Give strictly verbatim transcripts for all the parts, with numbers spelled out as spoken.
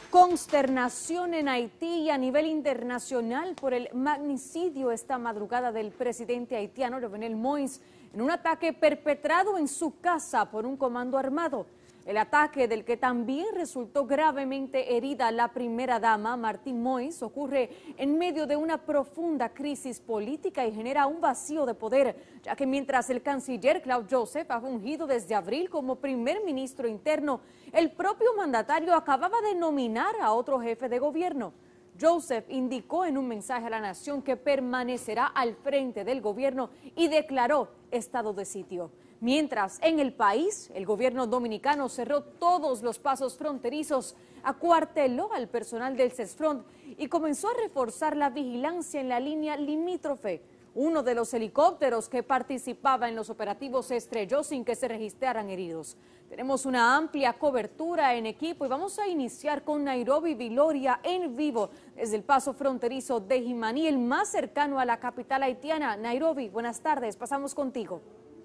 Consternación en Haití y a nivel internacional por el magnicidio esta madrugada del presidente haitiano Jovenel Moïse en un ataque perpetrado en su casa por un comando armado. El ataque, del que también resultó gravemente herida la primera dama, Martine Moïse, ocurre en medio de una profunda crisis política y genera un vacío de poder, ya que mientras el canciller Claude Joseph ha fungido desde abril como primer ministro interno, el propio mandatario acababa de nominar a otro jefe de gobierno. Joseph indicó en un mensaje a la nación que permanecerá al frente del gobierno y declaró estado de sitio. Mientras, en el país, el gobierno dominicano cerró todos los pasos fronterizos, acuarteló al personal del CESFRONT y comenzó a reforzar la vigilancia en la línea limítrofe. Uno de los helicópteros que participaba en los operativos se estrelló sin que se registraran heridos. Tenemos una amplia cobertura en equipo y vamos a iniciar con Nairobi Viloria en vivo desde el paso fronterizo de Jimaní, el más cercano a la capital haitiana. Nairobi, buenas tardes, pasamos contigo.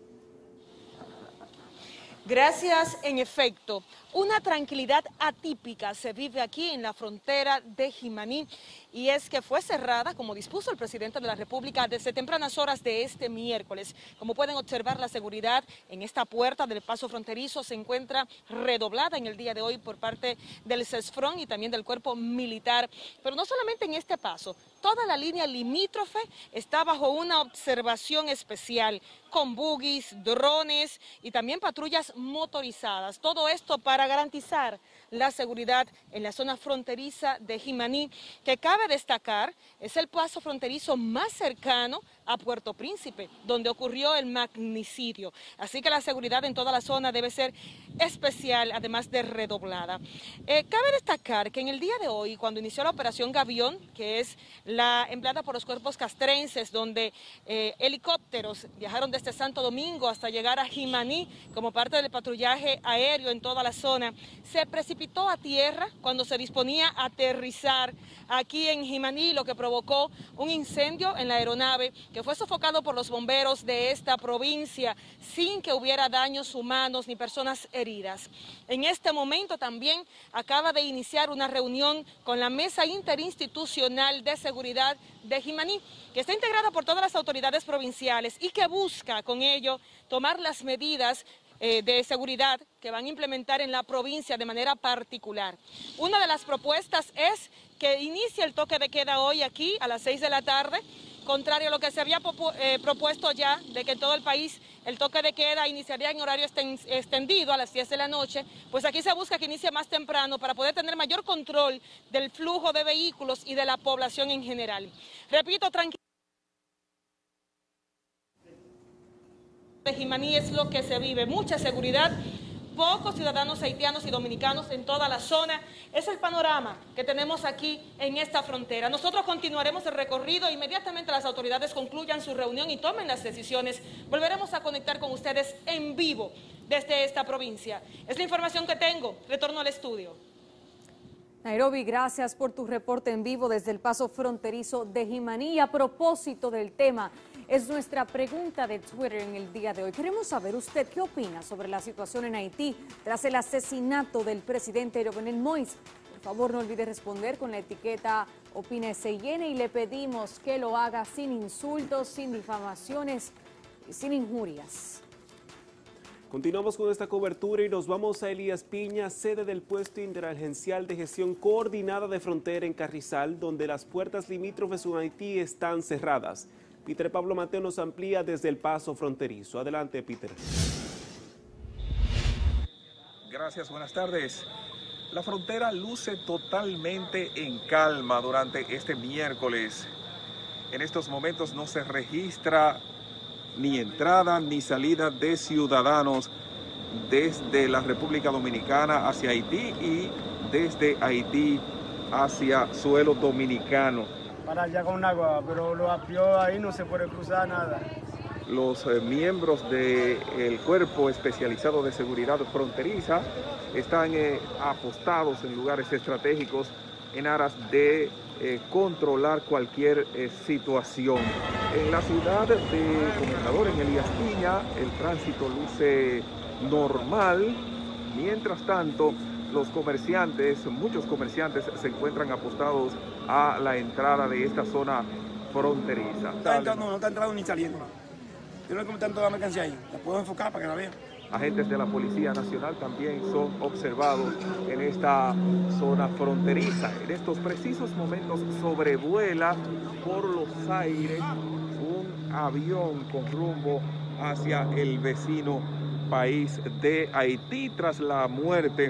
Gracias. En efecto, una tranquilidad atípica se vive aquí en la frontera de Jimaní, y es que fue cerrada, como dispuso el presidente de la República, desde tempranas horas de este miércoles. Como pueden observar, la seguridad en esta puerta del paso fronterizo se encuentra redoblada en el día de hoy por parte del CESFRONT y también del cuerpo militar. Pero no solamente en este paso, toda la línea limítrofe está bajo una observación especial, con buggies, drones y también patrullas motorizadas. Todo esto para garantizar la seguridad en la zona fronteriza de Jimaní, que cabe destacar es el paso fronterizo más cercano a Puerto Príncipe, donde ocurrió el magnicidio. Así que la seguridad en toda la zona debe ser especial, además de redoblada. Eh, cabe destacar que en el día de hoy, cuando inició la operación Gavión, que es la empleada por los cuerpos castrenses, donde eh, helicópteros viajaron desde Santo Domingo hasta llegar a Jimaní como parte del patrullaje aéreo en toda la zona, se precipitó a tierra cuando se disponía a aterrizar aquí en Jimaní, lo que provocó un incendio en la aeronave que fue sofocado por los bomberos de esta provincia sin que hubiera daños humanos ni personas heridas. En este momento también acaba de iniciar una reunión con la Mesa Interinstitucional de Seguridad de Jimaní, que está integrada por todas las autoridades provinciales y que busca con ello tomar las medidas Eh, de seguridad que van a implementar en la provincia de manera particular. Una de las propuestas es que inicie el toque de queda hoy aquí a las seis de la tarde, contrario a lo que se había eh, propuesto ya de que en todo el país el toque de queda iniciaría en horario extendido a las diez de la noche, pues aquí se busca que inicie más temprano para poder tener mayor control del flujo de vehículos y de la población en general. Repito, tranquilo. De Jimaní es lo que se vive, mucha seguridad, pocos ciudadanos haitianos y dominicanos en toda la zona. Es el panorama que tenemos aquí en esta frontera. Nosotros continuaremos el recorrido inmediatamente las autoridades concluyan su reunión y tomen las decisiones. Volveremos a conectar con ustedes en vivo desde esta provincia. Es la información que tengo. Retorno al estudio. Nairobi, gracias por tu reporte en vivo desde el paso fronterizo de Jimaní. Y a propósito del tema, es nuestra pregunta de Twitter en el día de hoy. Queremos saber usted qué opina sobre la situación en Haití tras el asesinato del presidente Jovenel Moïse. Por favor, no olvide responder con la etiqueta Opina S Y N y le pedimos que lo haga sin insultos, sin difamaciones y sin injurias. Continuamos con esta cobertura y nos vamos a Elías Piña, sede del puesto interagencial de gestión coordinada de frontera en Carrizal, donde las puertas limítrofes con Haití están cerradas. Peter Pablo Mateo nos amplía desde el paso fronterizo. Adelante, Peter. Gracias, buenas tardes. La frontera luce totalmente en calma durante este miércoles. En estos momentos no se registra ni entrada ni salida de ciudadanos desde la República Dominicana hacia Haití y desde Haití hacia suelo dominicano. Para allá con agua, pero lo apió ahí, no se puede cruzar nada. Los eh, miembros del Cuerpo Especializado de Seguridad Fronteriza están eh, apostados en lugares estratégicos en aras de eh, controlar cualquier eh, situación. En la ciudad de Comendador, en Elías Piña, el tránsito luce normal. Mientras tanto, los comerciantes, muchos comerciantes se encuentran apostados a la entrada de esta zona fronteriza. No está entrando, no está entrando ni saliendo. Yo no sé cómo está toda la mercancía ahí. La puedo enfocar para que la vean. Agentes de la Policía Nacional también son observados en esta zona fronteriza. En estos precisos momentos sobrevuela por los aires un avión con rumbo hacia el vecino país de Haití tras la muerte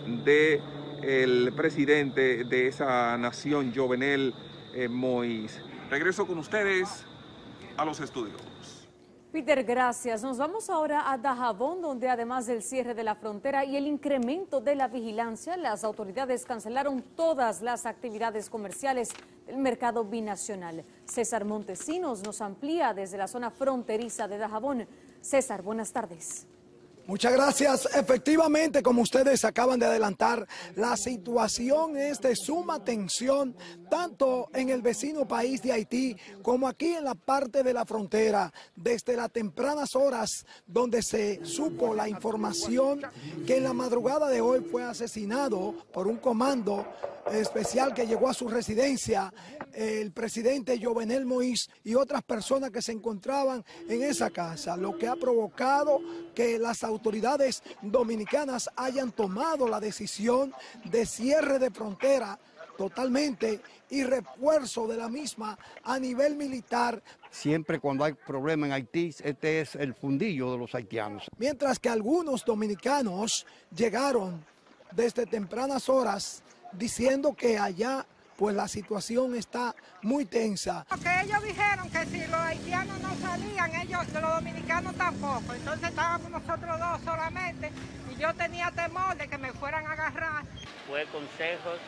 del presidente de esa nación, Jovenel eh, Moïse. Regreso con ustedes a los estudios. Peter, gracias. Nos vamos ahora a Dajabón, donde además del cierre de la frontera y el incremento de la vigilancia, las autoridades cancelaron todas las actividades comerciales del mercado binacional. César Montesinos nos amplía desde la zona fronteriza de Dajabón. César, buenas tardes. Muchas gracias. Efectivamente, como ustedes acaban de adelantar, la situación es de suma tensión, tanto en el vecino país de Haití como aquí en la parte de la frontera, desde las tempranas horas donde se supo la información que en la madrugada de hoy fue asesinado por un comando especial que llegó a su residencia el presidente Jovenel Moïse y otras personas que se encontraban en esa casa, lo que ha provocado que las autoridades dominicanas hayan tomado la decisión de cierre de frontera totalmente y refuerzo de la misma a nivel militar. Siempre cuando hay problema en Haití, este es el fundillo de los haitianos. Mientras que algunos dominicanos llegaron desde tempranas horas diciendo que allá pues la situación está muy tensa. Porque ellos dijeron que si los haitianos no salían, ellos, los dominicanos tampoco. Entonces estábamos nosotros dos solamente y yo tenía temor de que me fueran a agarrar. Fue consejos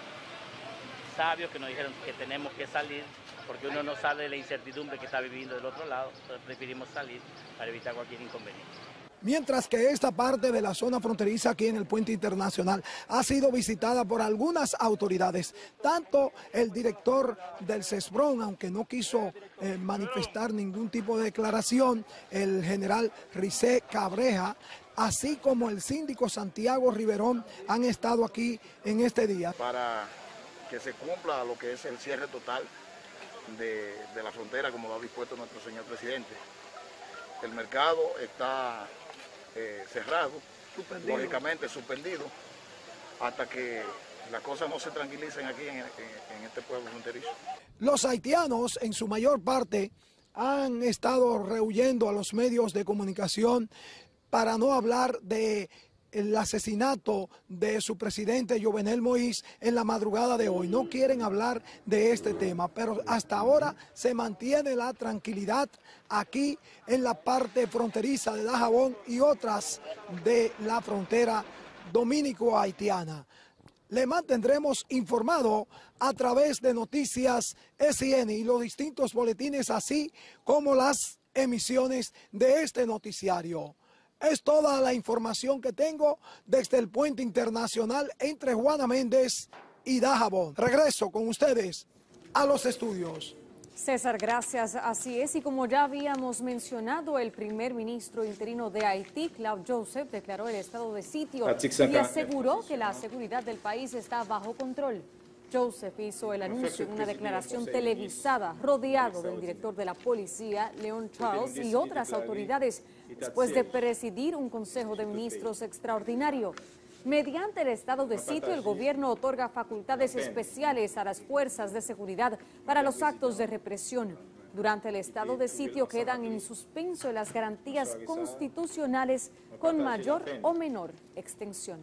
sabios que nos dijeron que tenemos que salir porque uno no sabe de la incertidumbre que está viviendo del otro lado, entonces preferimos salir para evitar cualquier inconveniente. Mientras que esta parte de la zona fronteriza aquí en el puente internacional ha sido visitada por algunas autoridades, tanto el director del CESBRON, aunque no quiso eh, manifestar ningún tipo de declaración, el general Rizé Cabreja, así como el síndico Santiago Riverón, han estado aquí en este día. Para que se cumpla lo que es el cierre total de, de la frontera, como lo ha dispuesto nuestro señor presidente. El mercado está Eh, cerrado, suspendido. Lógicamente suspendido, hasta que las cosas no se tranquilicen aquí en, en, en este pueblo fronterizo. Los haitianos en su mayor parte han estado rehuyendo a los medios de comunicación para no hablar de el asesinato de su presidente Jovenel Moïse en la madrugada de hoy. No quieren hablar de este tema, pero hasta ahora se mantiene la tranquilidad aquí en la parte fronteriza de Dajabón y otras de la frontera dominico-haitiana. Le mantendremos informado a través de Noticias S N y los distintos boletines, así como las emisiones de este noticiario. Es toda la información que tengo desde el puente internacional entre Juana Méndez y Dajabón. Regreso con ustedes a los estudios. César, gracias. Así es, y como ya habíamos mencionado, el primer ministro interino de Haití, Claude Joseph, declaró el estado de sitio y aseguró que la seguridad del país está bajo control. Joseph hizo el anuncio en una declaración televisada, rodeado del director de la policía, Leon Charles, y otras autoridades, después de presidir un consejo de ministros extraordinario. Mediante el estado de sitio, el gobierno otorga facultades especiales a las fuerzas de seguridad para los actos de represión. Durante el estado de sitio quedan en suspenso las garantías constitucionales con mayor o menor extensión.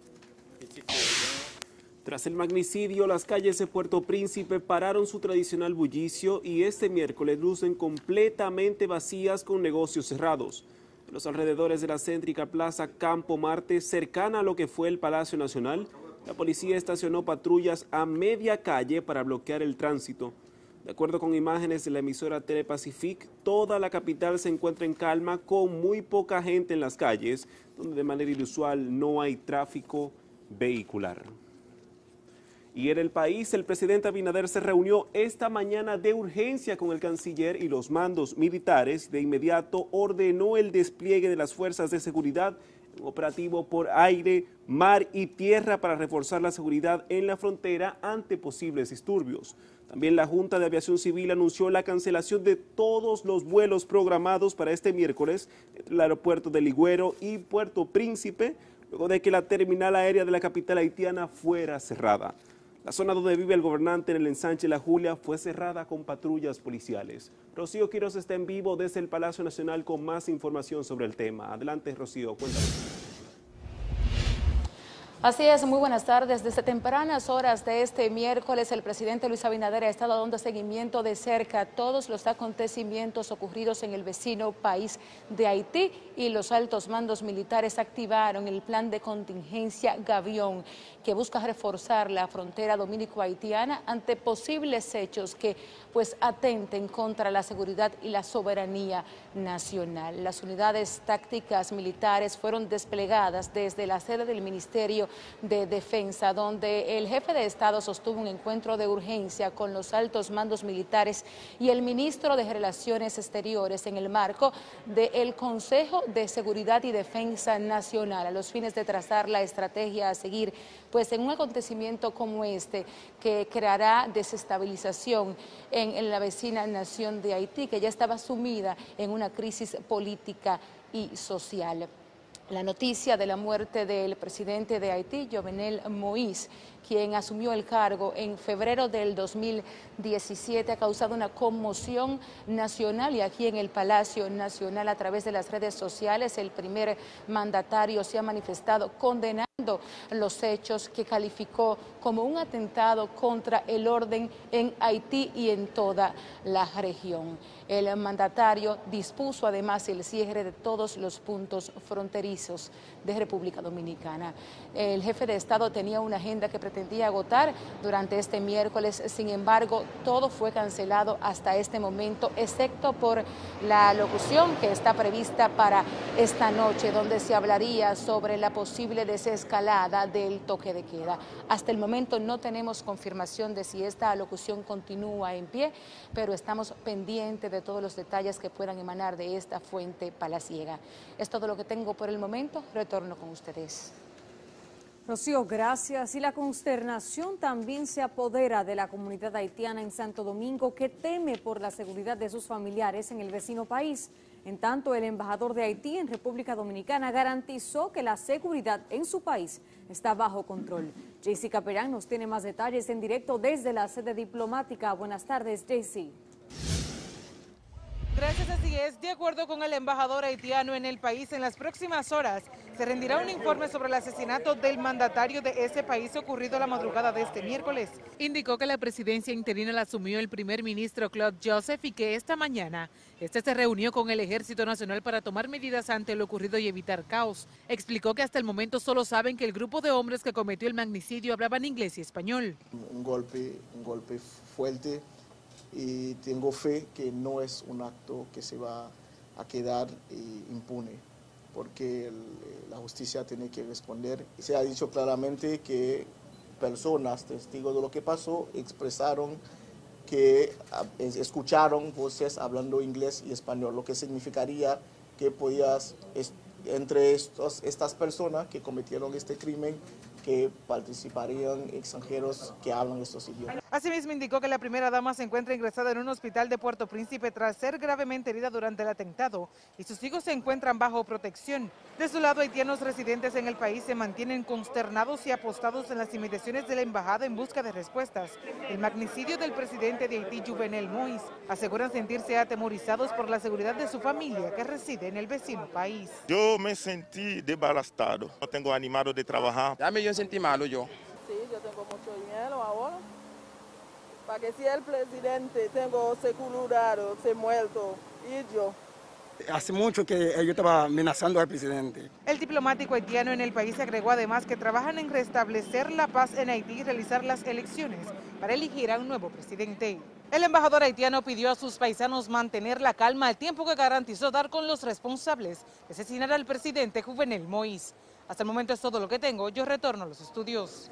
Tras el magnicidio, las calles de Puerto Príncipe pararon su tradicional bullicio y este miércoles lucen completamente vacías con negocios cerrados. En los alrededores de la céntrica Plaza Campo Marte, cercana a lo que fue el Palacio Nacional, la policía estacionó patrullas a media calle para bloquear el tránsito. De acuerdo con imágenes de la emisora Telepacific, toda la capital se encuentra en calma con muy poca gente en las calles, donde de manera inusual no hay tráfico vehicular. Y en el país, el presidente Abinader se reunió esta mañana de urgencia con el canciller y los mandos militares. De inmediato ordenó el despliegue de las fuerzas de seguridad un operativo por aire, mar y tierra para reforzar la seguridad en la frontera ante posibles disturbios. También la Junta de Aviación Civil anunció la cancelación de todos los vuelos programados para este miércoles entre el aeropuerto de Ligüero y Puerto Príncipe, luego de que la terminal aérea de la capital haitiana fuera cerrada. La zona donde vive el gobernante en el ensanche La Julia fue cerrada con patrullas policiales. Rocío Quiroz está en vivo desde el Palacio Nacional con más información sobre el tema. Adelante, Rocío, cuéntanos. Así es, muy buenas tardes. Desde tempranas horas de este miércoles, el presidente Luis Abinader ha estado dando seguimiento de cerca a todos los acontecimientos ocurridos en el vecino país de Haití, y los altos mandos militares activaron el plan de contingencia Gavión, que busca reforzar la frontera dominico-haitiana ante posibles hechos que pues atenten contra la seguridad y la soberanía nacional. Las unidades tácticas militares fueron desplegadas desde la sede del Ministerio de Defensa, donde el jefe de Estado sostuvo un encuentro de urgencia con los altos mandos militares y el ministro de Relaciones Exteriores en el marco del Consejo de Seguridad y Defensa Nacional, a los fines de trazar la estrategia a seguir pues en un acontecimiento como este, que creará desestabilización en, en la vecina nación de Haití, que ya estaba sumida en una crisis política y social. La noticia de la muerte del presidente de Haití, Jovenel Moïse, quien asumió el cargo en febrero del dos mil diecisiete, ha causado una conmoción nacional, y aquí en el Palacio Nacional, a través de las redes sociales, el primer mandatario se ha manifestado condenando los hechos que calificó como un atentado contra el orden en Haití y en toda la región. El mandatario dispuso además el cierre de todos los puntos fronterizos de República Dominicana. El jefe de Estado tenía una agenda que pretendía agotar durante este miércoles, sin embargo, todo fue cancelado hasta este momento, excepto por la locución que está prevista para esta noche, donde se hablaría sobre la posible desescalada del toque de queda. Hasta el momento no tenemos confirmación de si esta alocución continúa en pie, pero estamos pendientes de todos los detalles que puedan emanar de esta fuente palaciega. Es todo lo que tengo por el momento. Retorno con ustedes. Rocío, gracias. Y la consternación también se apodera de la comunidad haitiana en Santo Domingo, que teme por la seguridad de sus familiares en el vecino país. En tanto, el embajador de Haití en República Dominicana garantizó que la seguridad en su país está bajo control. Jaycee Capellán nos tiene más detalles en directo desde la sede diplomática. Buenas tardes, Jaycee. Gracias, así es. De acuerdo con el embajador haitiano en el país, en las próximas horas se rendirá un informe sobre el asesinato del mandatario de ese país ocurrido la madrugada de este miércoles. Indicó que la presidencia interina la asumió el primer ministro Claude Joseph y que esta mañana este se reunió con el Ejército Nacional para tomar medidas ante lo ocurrido y evitar caos. Explicó que hasta el momento solo saben que el grupo de hombres que cometió el magnicidio hablaban inglés y español. Un golpe, un golpe fuerte. Y tengo fe que no es un acto que se va a quedar impune, porque el, la justicia tiene que responder. Se ha dicho claramente que personas, testigos de lo que pasó, expresaron que escucharon voces hablando inglés y español, lo que significaría que podías, entre estos, estas personas que cometieron este crimen, que participarían extranjeros que hablan estos idiomas. Asimismo, indicó que la primera dama se encuentra ingresada en un hospital de Puerto Príncipe tras ser gravemente herida durante el atentado y sus hijos se encuentran bajo protección. De su lado, haitianos residentes en el país se mantienen consternados y apostados en las inmediaciones de la embajada en busca de respuestas. El magnicidio del presidente de Haití, Jovenel Moïse, aseguran sentirse atemorizados por la seguridad de su familia que reside en el vecino país. Yo me sentí devastado, no tengo animado de trabajar. Ya me yo sentí malo yo. Sí, yo tengo mucho dinero ahora. Para que si el presidente tengo seguridad, se muerto, y yo. Hace mucho que yo estaba amenazando al presidente. El diplomático haitiano en el país agregó además que trabajan en restablecer la paz en Haití y realizar las elecciones para elegir a un nuevo presidente. El embajador haitiano pidió a sus paisanos mantener la calma al tiempo que garantizó dar con los responsables de asesinar al presidente Jovenel Moïse. Hasta el momento es todo lo que tengo. Yo retorno a los estudios.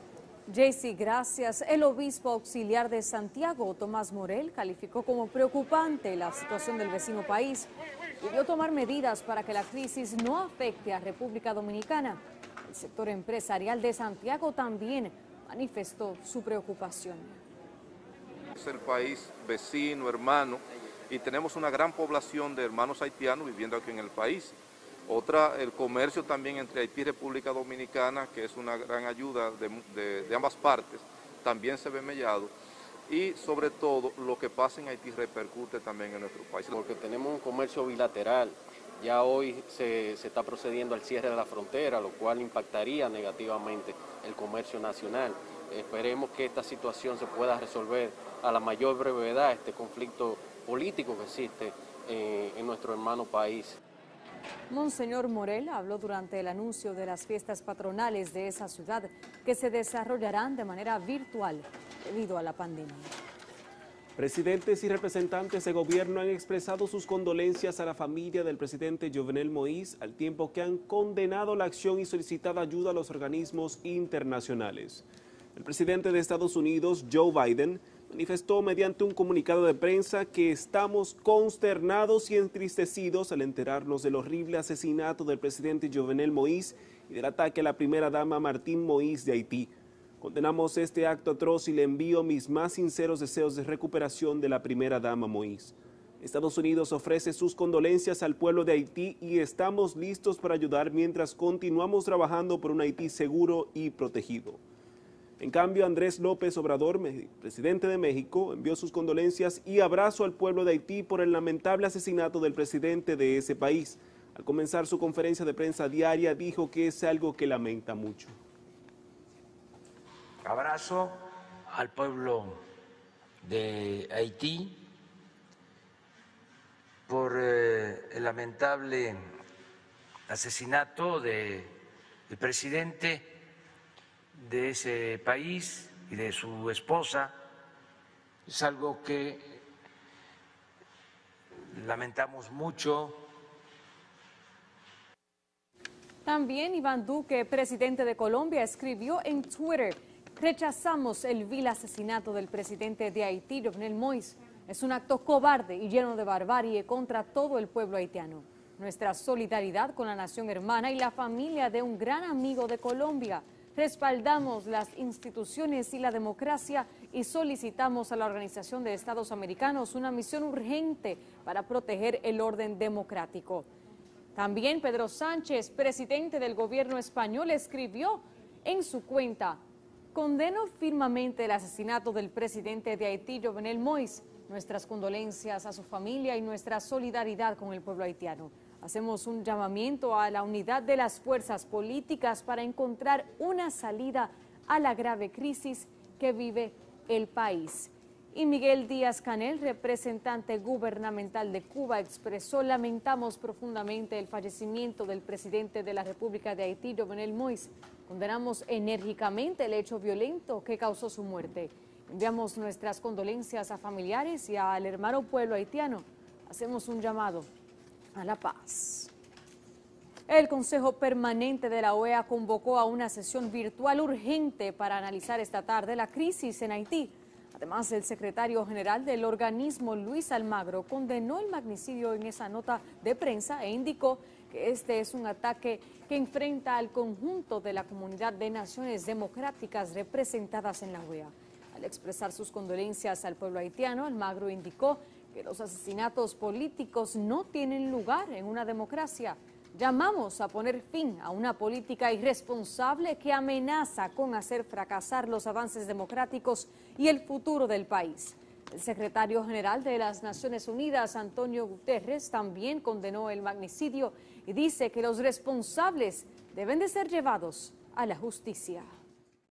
Jaycee, gracias. El obispo auxiliar de Santiago, Tomás Morel, calificó como preocupante la situación del vecino país y pidió tomar medidas para que la crisis no afecte a República Dominicana. El sector empresarial de Santiago también manifestó su preocupación. Es el país vecino, hermano, y tenemos una gran población de hermanos haitianos viviendo aquí en el país. Otra, el comercio también entre Haití y República Dominicana, que es una gran ayuda de, de, de ambas partes, también se ve mellado. Y sobre todo, lo que pasa en Haití repercute también en nuestro país. Porque tenemos un comercio bilateral. Ya hoy se, se está procediendo al cierre de la frontera, lo cual impactaría negativamente el comercio nacional. Esperemos que esta situación se pueda resolver a la mayor brevedad, este conflicto político que existe eh, en nuestro hermano país. Monseñor Morel habló durante el anuncio de las fiestas patronales de esa ciudad que se desarrollarán de manera virtual debido a la pandemia. Presidentes y representantes de gobierno han expresado sus condolencias a la familia del presidente Jovenel Moïse, al tiempo que han condenado la acción y solicitado ayuda a los organismos internacionales. El presidente de Estados Unidos, Joe Biden, manifestó mediante un comunicado de prensa que estamos consternados y entristecidos al enterarnos del horrible asesinato del presidente Jovenel Moïse y del ataque a la primera dama Martine Moïse de Haití. Condenamos este acto atroz y le envío mis más sinceros deseos de recuperación de la primera dama Moïse. Estados Unidos ofrece sus condolencias al pueblo de Haití y estamos listos para ayudar mientras continuamos trabajando por un Haití seguro y protegido. En cambio, Andrés López Obrador, presidente de México, envió sus condolencias y abrazo al pueblo de Haití por el lamentable asesinato del presidente de ese país. Al comenzar su conferencia de prensa diaria, dijo que es algo que lamenta mucho. Abrazo al pueblo de Haití por eh, el lamentable asesinato del presidente de ese país y de su esposa. Es algo que lamentamos mucho. También Iván Duque, presidente de Colombia, escribió en Twitter: rechazamos el vil asesinato del presidente de Haití, Jovenel Moïse. Es un acto cobarde y lleno de barbarie contra todo el pueblo haitiano. Nuestra solidaridad con la nación hermana y la familia de un gran amigo de Colombia. Respaldamos las instituciones y la democracia y solicitamos a la Organización de Estados Americanos una misión urgente para proteger el orden democrático. También Pedro Sánchez, presidente del gobierno español, escribió en su cuenta: condeno firmemente el asesinato del presidente de Haití, Jovenel Moïse. Nuestras condolencias a su familia y nuestra solidaridad con el pueblo haitiano. Hacemos un llamamiento a la unidad de las fuerzas políticas para encontrar una salida a la grave crisis que vive el país. Y Miguel Díaz-Canel, representante gubernamental de Cuba, expresó: lamentamos profundamente el fallecimiento del presidente de la República de Haití, Jovenel Moïse. Condenamos enérgicamente el hecho violento que causó su muerte. Enviamos nuestras condolencias a familiares y al hermano pueblo haitiano. Hacemos un llamado a la paz. El Consejo Permanente de la O E A convocó a una sesión virtual urgente para analizar esta tarde la crisis en Haití. Además, el secretario general del organismo, Luis Almagro, condenó el magnicidio en esa nota de prensa e indicó que este es un ataque que enfrenta al conjunto de la comunidad de naciones democráticas representadas en la O E A. Al expresar sus condolencias al pueblo haitiano, Almagro indicó que los asesinatos políticos no tienen lugar en una democracia. Llamamos a poner fin a una política irresponsable que amenaza con hacer fracasar los avances democráticos y el futuro del país. El secretario general de las Naciones Unidas, Antonio Guterres, también condenó el magnicidio y dice que los responsables deben de ser llevados a la justicia.